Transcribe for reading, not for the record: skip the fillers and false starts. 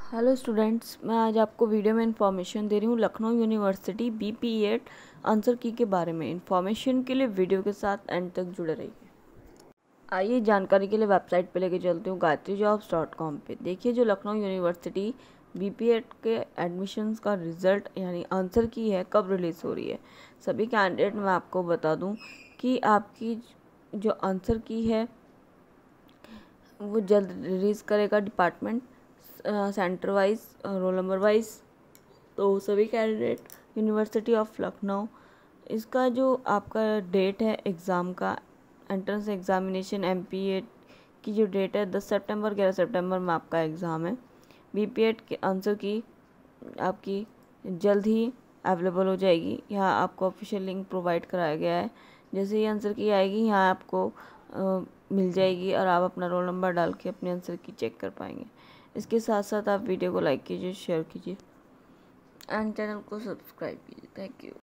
Hello students, मैं आज आपको वीडियो में इंफॉर्मेशन दे रही हूँ लखनऊ यूनिवर्सिटी BP8 आंसर की के बारे में। इंफॉर्मेशन के लिए वीडियो के साथ एंड तक जुड़े रहिए। आइए जानकारी के लिए वेबसाइट पे लेके चलती हूँ gayatrijobs.com पे। देखिए, जो लखनऊ यूनिवर्सिटी BP8 के एडमिशन्स का रिज़ल्ट यानी आंसर की है कब रिलीज़ हो रही है। सभी कैंडिडेट मैं आपको बता दूँ कि आपकी जो आंसर की है वो जल्द रिलीज़ करेगा department, centre wise, roll number wise. तो सभी कैंडिडेट यूनिवर्सिटी ऑफ लखनऊ, इसका जो आपका डेट है एग्ज़ाम का, एंट्रेंस एग्ज़ामिनेशन MP8 की जो डेट है 10 सितंबर 11 सितंबर में आपका एग्ज़ाम है। BP8 के आंसर की आपकी जल्द ही अवेलेबल हो जाएगी। यहाँ आपको ऑफिशियल लिंक प्रोवाइड कराया गया है। जैसे ही आंसर की आएगी यहाँ आपको मिल जाएगी और आप अपना रोल नंबर डाल के अपने आंसर की चेक कर पाएंगे। इसके साथ साथ आप वीडियो को लाइक कीजिए, शेयर कीजिए एंड चैनल को सब्सक्राइब कीजिए। Thank you.